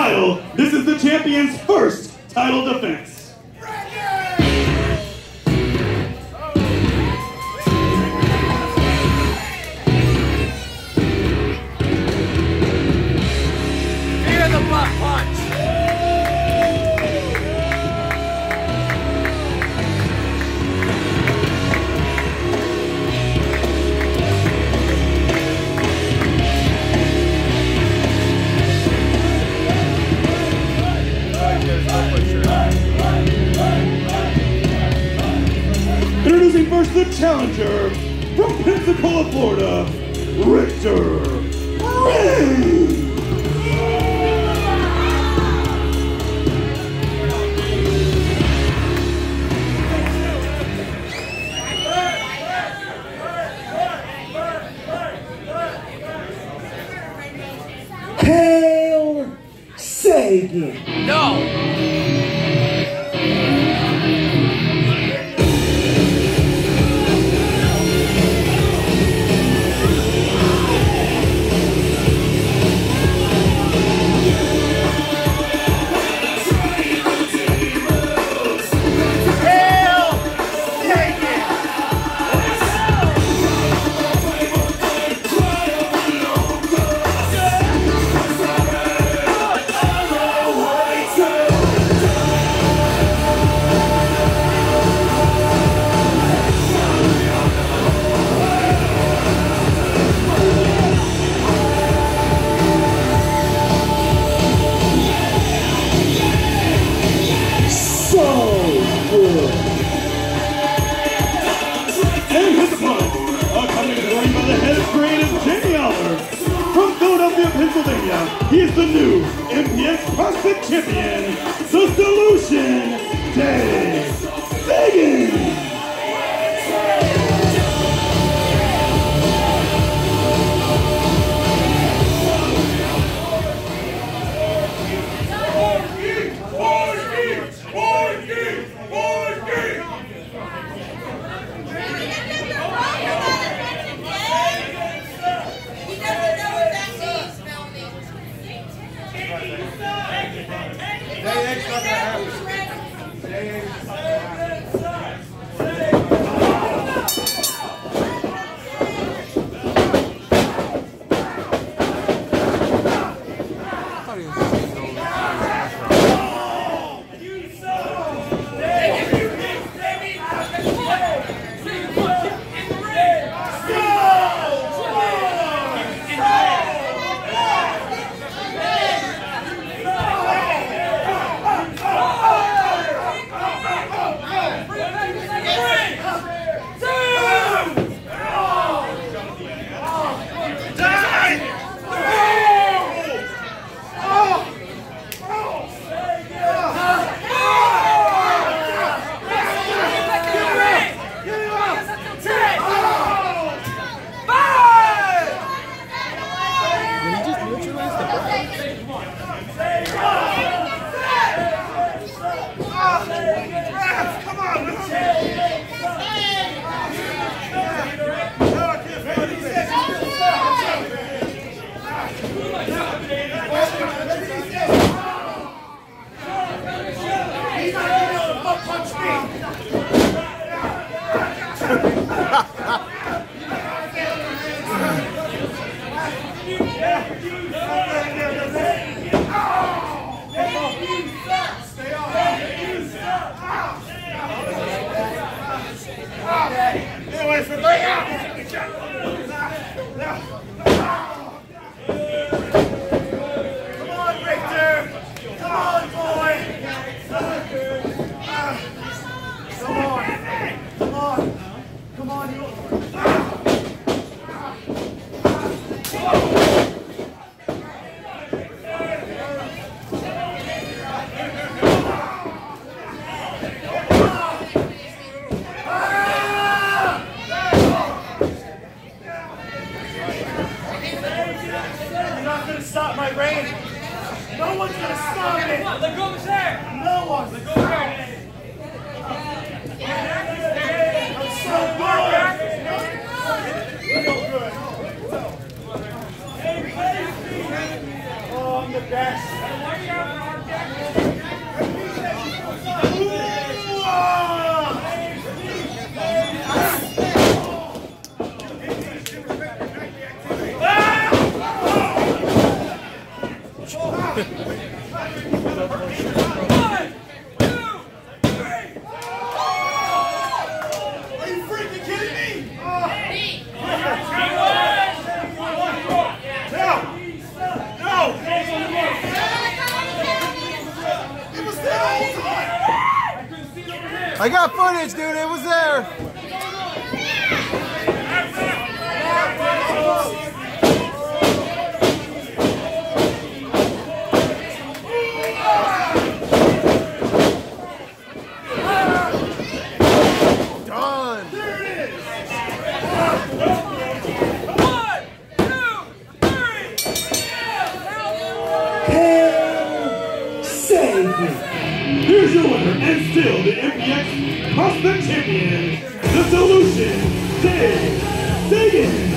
title. This is the champion's first title defense. Fear the butt punch. Introducing first the challenger from Pensacola, Florida, Richter Reigns. Hail Segan. No. Pennsylvania, he is the new MPX CrossFit champion, the Solution Day Segan. Stop my brain. No one's gonna stop it. Let go of his hair. No one. Let go of his hair. I'm so good. Oh, I'm the best. you freaking kidding me? No! It was there the whole time! I got footage, dude. It was there. Done. There it is! 1, 2, 3! Segan. Here's your winner and still the MPX CrossFit champion, the Solution, Segan.